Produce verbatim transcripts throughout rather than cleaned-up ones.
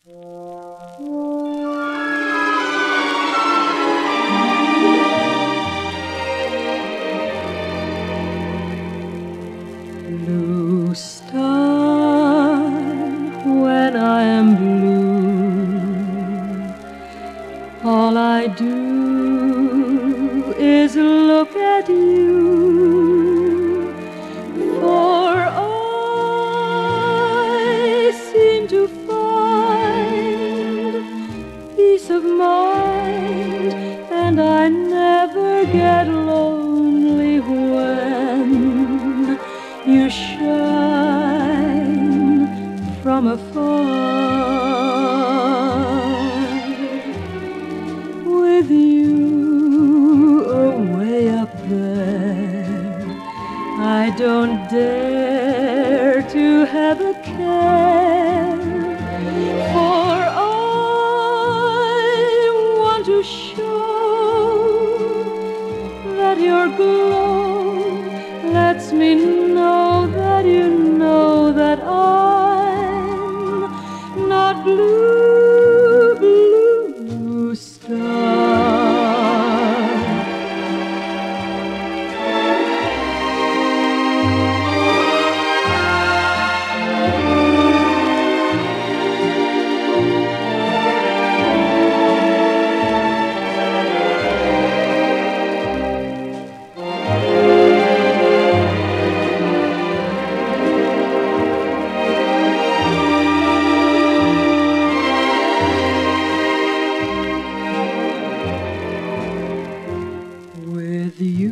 Blue star, when I am blue, all I do is look at you, for I seem to find peace of mind, and I never get lonely when you shine from afar. With you away up there, I don't dare to have a care, for I want to show that your glow lets me know that you know that I'm not blue, blue, blue star. With you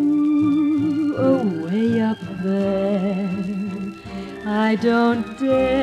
away up there, I don't dare